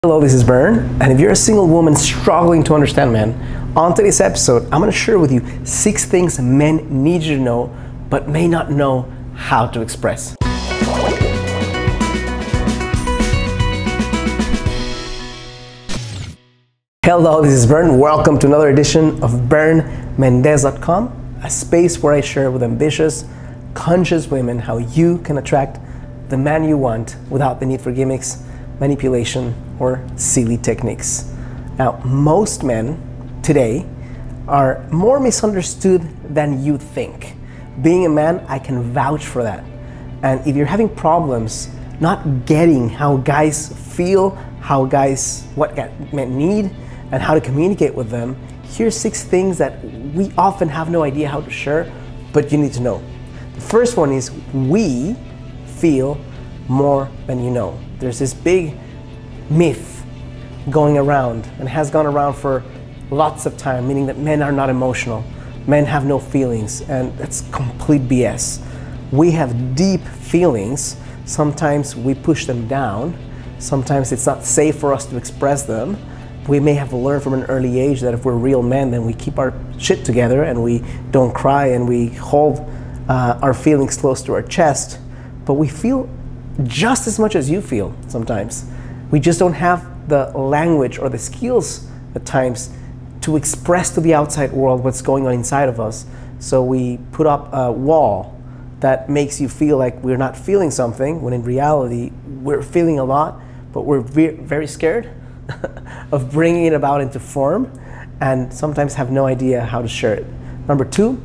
Hello, this is Bern, and if you're a single woman struggling to understand men, on today's episode, I'm going to share with you 6 things men need you to know, but may not know how to express. Hello, this is Bern. Welcome to another edition of BernMendez.com, a space where I share with ambitious, conscious women how you can attract the man you want without the need for gimmicks, manipulation, or silly techniques. Now, most men today are more misunderstood than you think. Being a man, I can vouch for that. And if you're having problems not getting how guys feel, what men need, and how to communicate with them, here's 6 things that we often have no idea how to share, but you need to know. The first one is we feel more than you know. There's this big myth going around and has gone around for lots of time, meaning that men are not emotional, men have no feelings, and that's complete BS. We have deep feelings. Sometimes we push them down. Sometimes it's not safe for us to express them. We may have learned from an early age that if we're real men, then we keep our shit together and we don't cry and we hold our feelings close to our chest. But we feel just as much as you feel sometimes. We just don't have the language or the skills at times to express to the outside world what's going on inside of us. So we put up a wall that makes you feel like we're not feeling something, when in reality we're feeling a lot, but we're very scared of bringing it about into form and sometimes have no idea how to share it. Number 2,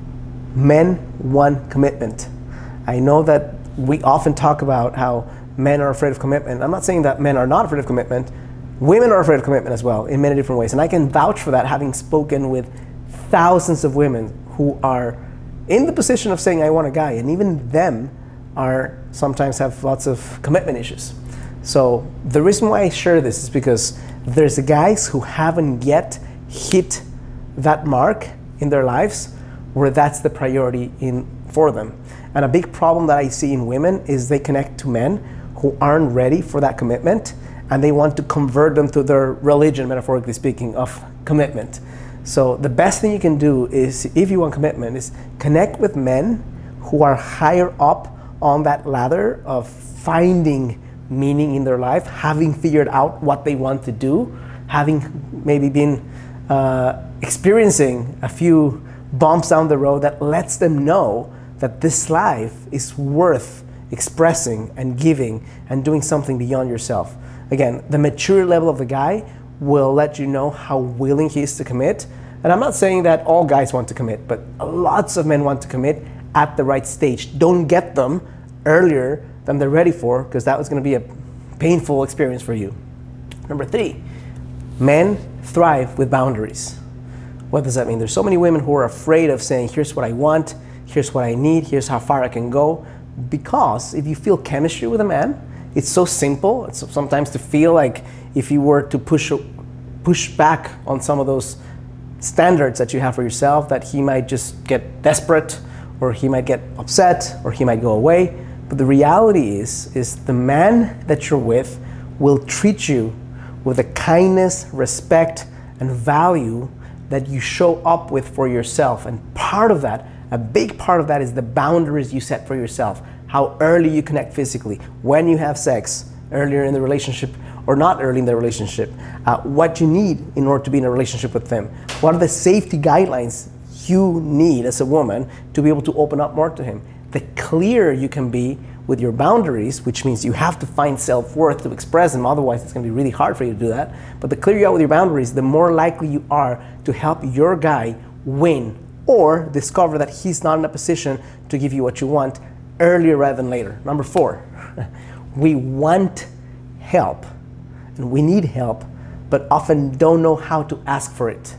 men want commitment. I know that we often talk about how men are afraid of commitment. I'm not saying that men are not afraid of commitment. Women are afraid of commitment as well in many different ways. And I can vouch for that, having spoken with thousands of women who are in the position of saying, I want a guy, and even them are sometimes have lots of commitment issues. So the reason why I share this is because there's guys who haven't yet hit that mark in their lives where that's the priority for them. And a big problem that I see in women is they connect to men who aren't ready for that commitment, and they want to convert them to their religion, metaphorically speaking, of commitment. So the best thing you can do is, if you want commitment, is connect with men who are higher up on that ladder of finding meaning in their life, having figured out what they want to do, having maybe been experiencing a few bumps down the road that lets them know that this life is worth expressing and giving and doing something beyond yourself. Again, the mature level of the guy will let you know how willing he is to commit. And I'm not saying that all guys want to commit, but lots of men want to commit at the right stage. Don't get them earlier than they're ready for, because that was going to be a painful experience for you. Number 3, men thrive with boundaries. What does that mean? There's so many women who are afraid of saying, here's what I want, here's what I need, here's how far I can go. Because if you feel chemistry with a man, it's so simple. It's sometimes to feel like if you were to push back on some of those standards that you have for yourself, that he might just get desperate, or he might get upset, or he might go away. But the reality is the man that you're with will treat you with the kindness, respect, and value that you show up with for yourself. And part of that, a big part of that, is the boundaries you set for yourself. How early you connect physically, when you have sex, earlier in the relationship or not early in the relationship, what you need in order to be in a relationship with them. What are the safety guidelines you need as a woman to be able to open up more to him? The clearer you can be with your boundaries, which means you have to find self-worth to express them, otherwise it's going to be really hard for you to do that. But the clearer you are with your boundaries, the more likely you are to help your guy win or discover that he's not in a position to give you what you want earlier rather than later. Number 4, we want help and we need help, but often don't know how to ask for it.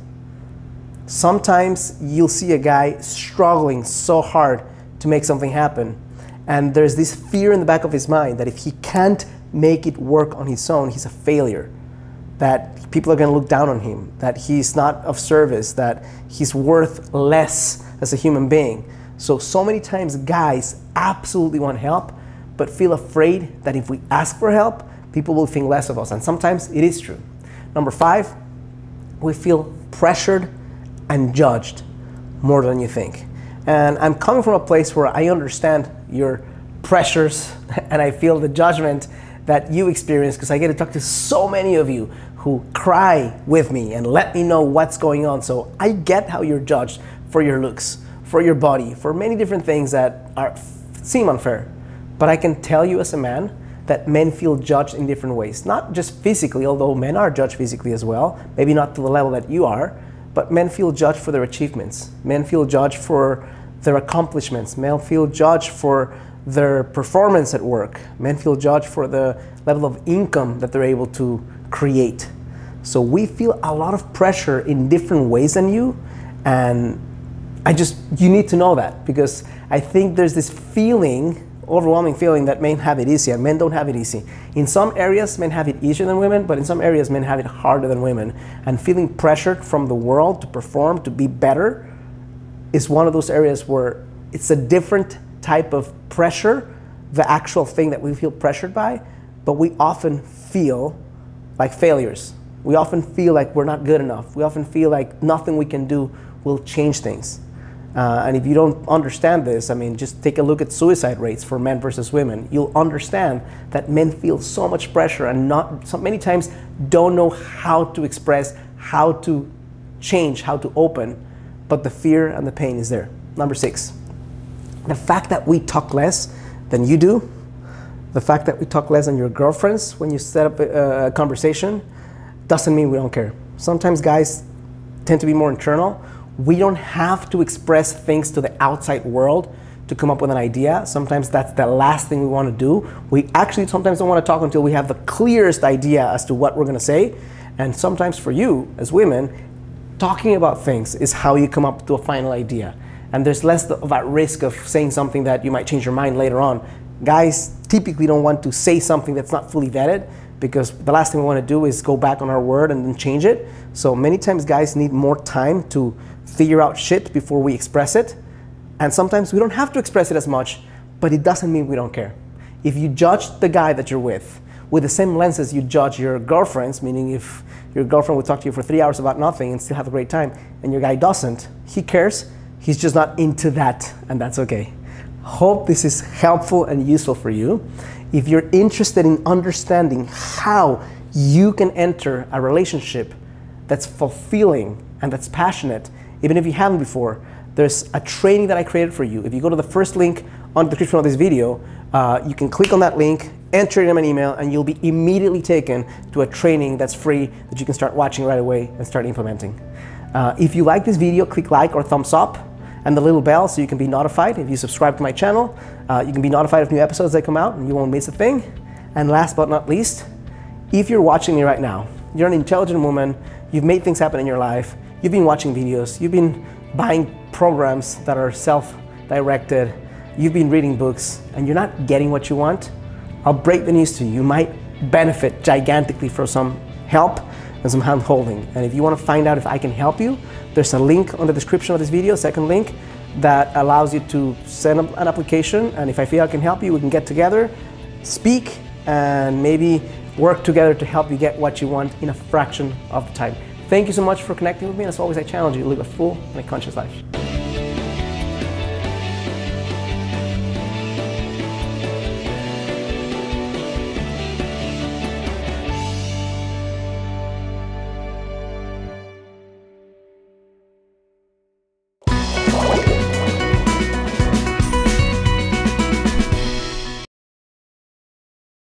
Sometimes you'll see a guy struggling so hard to make something happen, and there's this fear in the back of his mind that if he can't make it work on his own, he's a failure, that people are going to look down on him, that he's not of service, that he's worth less as a human being. So many times guys absolutely want help, but feel afraid that if we ask for help, people will think less of us. And sometimes it is true. Number 5, we feel pressured and judged more than you think. And I'm coming from a place where I understand your pressures and I feel the judgment that you experience, because I get to talk to so many of you who cry with me and let me know what's going on. So I get how you're judged for your looks, for your body, for many different things that seem unfair. But I can tell you as a man that men feel judged in different ways. Not just physically, although men are judged physically as well, maybe not to the level that you are, but men feel judged for their achievements. Men feel judged for their accomplishments. Men feel judged for their performance at work. Men feel judged for the level of income that they're able to create. So we feel a lot of pressure in different ways than you, and you need to know that, because I think there's this feeling, overwhelming feeling, that men have it easy and men don't have it easy. In some areas, men have it easier than women, but in some areas, men have it harder than women. And feeling pressured from the world to perform, to be better, is one of those areas where it's a different type of pressure, the actual thing that we feel pressured by, but we often feel like failures. We often feel like we're not good enough. We often feel like nothing we can do will change things. And if you don't understand this, I mean, just take a look at suicide rates for men versus women. You'll understand that men feel so much pressure and many times don't know how to express, how to change, how to open, but the fear and the pain is there. Number 6, the fact that we talk less than you do, the fact that we talk less than your girlfriends when you set up a conversation, doesn't mean we don't care. Sometimes guys tend to be more internal. We don't have to express things to the outside world to come up with an idea. Sometimes that's the last thing we want to do. We actually sometimes don't want to talk until we have the clearest idea as to what we're going to say. And sometimes for you, as women, talking about things is how you come up to a final idea. And there's less of that risk of saying something that you might change your mind later on. Guys typically don't want to say something that's not fully vetted, because the last thing we want to do is go back on our word and then change it. So many times guys need more time to figure out shit before we express it. And sometimes we don't have to express it as much, but it doesn't mean we don't care. If you judge the guy that you're with the same lenses you judge your girlfriends, meaning if your girlfriend would talk to you for 3 hours about nothing and still have a great time, and your guy doesn't, he cares, he's just not into that, and that's okay. Hope this is helpful and useful for you. If you're interested in understanding how you can enter a relationship that's fulfilling and that's passionate, even if you haven't before, there's a training that I created for you. If you go to the first link on the description of this video, you can click on that link, enter it in an email, and you'll be immediately taken to a training that's free that you can start watching right away and start implementing. If you like this video, click like or thumbs up and the little bell so you can be notified. If you subscribe to my channel, you can be notified of new episodes that come out and you won't miss a thing. And last but not least, if you're watching me right now, you're an intelligent woman, you've made things happen in your life, you've been watching videos, you've been buying programs that are self-directed, you've been reading books, and you're not getting what you want, I'll break the news to you. You might benefit gigantically from some help and some hand holding. And if you want to find out if I can help you, there's a link on the description of this video, second link, that allows you to send an application. And if I feel I can help you, we can get together, speak, and maybe work together to help you get what you want in a fraction of the time. Thank you so much for connecting with me. And as always, I challenge you to live a full and a conscious life.